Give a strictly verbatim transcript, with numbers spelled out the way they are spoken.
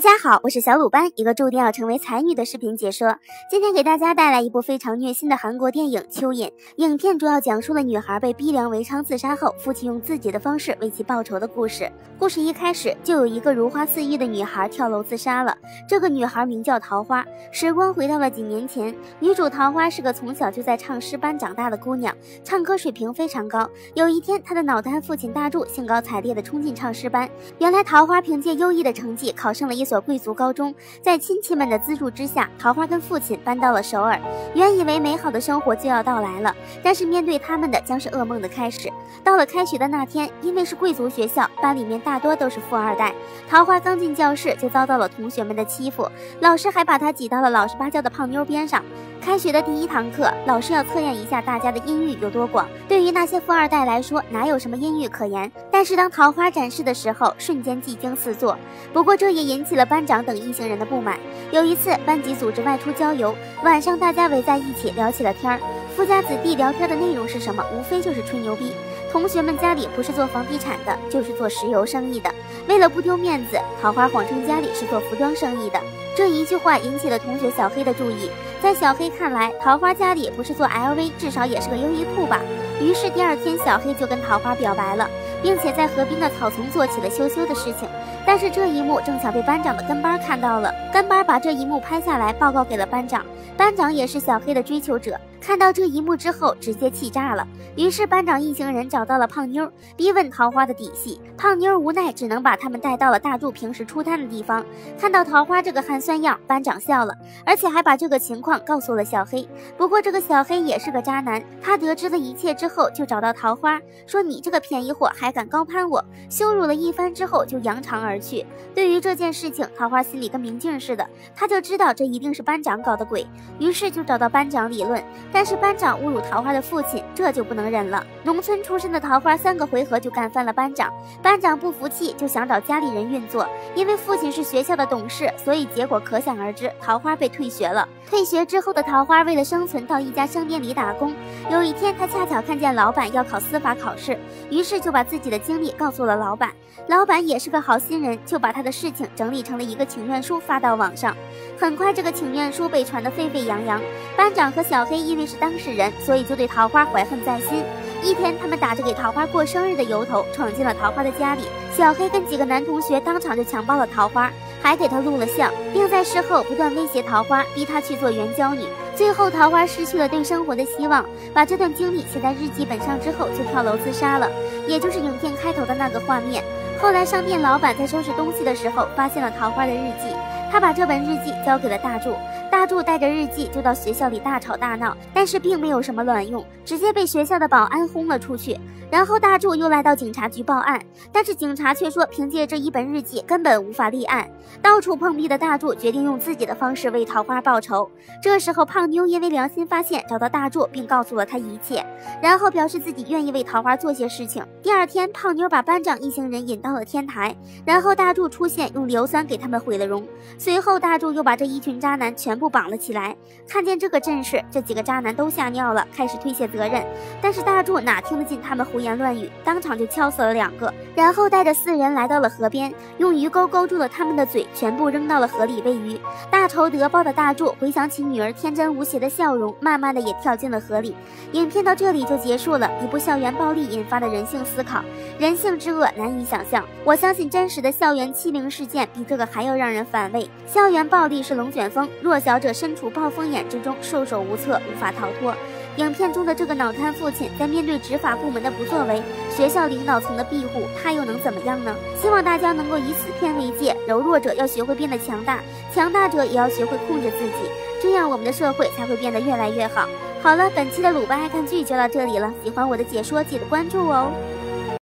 家好，我是小鲁班，一个注定要成为才女的视频解说。今天给大家带来一部非常虐心的韩国电影《蚯蚓》。影片主要讲述了女孩被逼良为娼自杀后，父亲用自己的方式为其报仇的故事。故事一开始就有一个如花似玉的女孩跳楼自杀了。这个女孩名叫桃花。时光回到了几年前，女主桃花是个从小就在唱诗班长大的姑娘，唱歌水平非常高。有一天，她的脑瘫父亲大柱兴高采烈地冲进唱诗班。原来桃花凭借优异的成绩考上了一所贵族高中，在亲戚们的资助之下，桃花跟父亲搬到了首尔。原以为美好的生活就要到来了，但是面对他们的将是噩梦的开始。到了开学的那天，因为是贵族学校，班里面大多都是富二代。桃花刚进教室就遭到了同学们的欺负，老师还把她挤到了老实巴交的胖妞边上。开学的第一堂课，老师要测验一下大家的音域有多广。对于那些富二代来说，哪有什么音域可言？但是当桃花展示的时候，瞬间技惊四座。不过这也引起了班长等一行人的不满。有一次，班级组织外出郊游，晚上大家围在一起聊起了天儿。富家子弟聊天的内容是什么？无非就是吹牛逼。同学们家里不是做房地产的，就是做石油生意的。为了不丢面子，桃花谎称家里是做服装生意的。这一句话引起了同学小黑的注意。在小黑看来，桃花家里不是做 L V， 至少也是个优衣库吧。于是第二天，小黑就跟桃花表白了，并且在河边的草丛做起了羞羞的事情。但是这一幕正巧被班长的跟班看到了，跟班把这一幕拍下来报告给了班长。班长也是小黑的追求者，看到这一幕之后直接气炸了。于是班长一行人找到了胖妞，逼问桃花的底细。胖妞无奈只能把他们带到了大柱平时出摊的地方。看到桃花这个寒酸样，班长笑了，而且还把这个情况告诉了小黑。不过这个小黑也是个渣男，他得知了一切之后就找到桃花，说你这个便宜货还敢高攀我，羞辱了一番之后就扬长而去。对于这件事情，桃花心里跟明镜似的，他就知道这一定是班长搞的鬼，于是就找到班长理论。但是班长侮辱桃花的父亲，这就不能忍了。农村出身的桃花三个回合就干翻了班长，班长不服气，就想找家里人运作。因为父亲是学校的董事，所以结果可想而知，桃花被退学了。退学之后的桃花为了生存到一家商店里打工。有一天，他恰巧看见老板要考司法考试，于是就把自己的经历告诉了老板。老板也是个好心人，就把他的事情整理成了一个请愿书发到网上。很快这个请愿书被传得沸沸扬扬，班长和小黑因为是当事人，所以就对桃花怀恨在心。一天，他们打着给桃花过生日的由头闯进了桃花的家里，小黑跟几个男同学当场就强暴了桃花，还给她录了像，并在事后不断威胁桃花，逼她去做援交女。最后桃花失去了对生活的希望，把这段经历写在日记本上之后就跳楼自杀了，也就是影片开头的那个画面。后来商店老板在收拾东西的时候发现了桃花的日记，他把这本日记交给了大柱，大柱带着日记就到学校里大吵大闹，但是并没有什么卵用，直接被学校的保安轰了出去。然后大柱又来到警察局报案，但是警察却说凭借这一本日记根本无法立案。到处碰壁的大柱决定用自己的方式为桃花报仇。这时候胖妞因为良心发现找到大柱，并告诉了他一切，然后表示自己愿意为桃花做些事情。第二天，胖妞把班长一行人引到了天台，然后大柱出现，用硫酸给他们毁了容。随后大柱又把这一群渣男全部绑了起来。看见这个阵势，这几个渣男都吓尿了，开始推卸责任。但是大柱哪听得进他们胡言乱语，当场就敲死了两个，然后带着四人来到了河边，用鱼钩勾住了他们的嘴，全部扔到了河里喂鱼。大仇得报的大柱回想起女儿天真无邪的笑容，慢慢的也跳进了河里。影片到这里就结束了，一部校园暴力引发的人性思考，人性之恶难以想象。我相信真实的校园欺凌事件比这个还要让人反胃。校园暴力是龙卷风，弱小者身处暴风眼之中，束手无策，无法逃脱。影片中的这个脑瘫父亲在面对执法部门的不作为，学校领导层的庇护，他又能怎么样呢？希望大家能够以此片为戒，柔弱者要学会变得强大，强大者也要学会控制自己，这样我们的社会才会变得越来越好。好了，本期的鲁班爱看剧就到这里了，喜欢我的解说记得关注我哦。